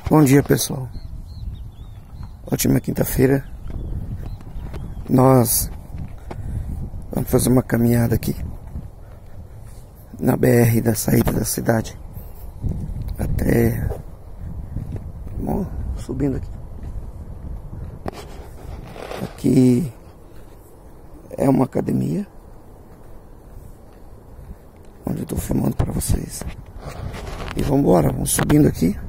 Bom dia, pessoal. Ótima quinta-feira. Nós vamos fazer uma caminhada aqui na BR da saída da cidade até... Bom, subindo aqui. Aqui é uma academia onde eu tô filmando para vocês. E vamos embora, vamos subindo aqui.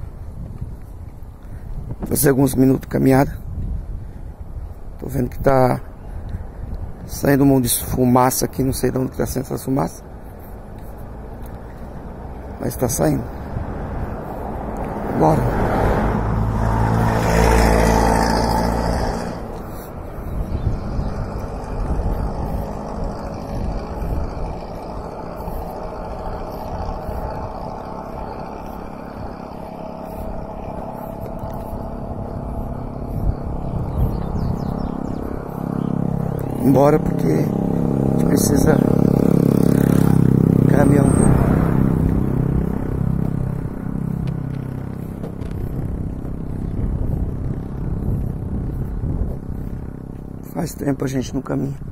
Fazer alguns minutos de caminhada. Tô vendo que tá saindo um monte de fumaça aqui. Não sei de onde que tá saindo essa fumaça, mas tá saindo. Bora. Embora, porque a gente precisa caminhar um pouco. Faz tempo a gente não caminha.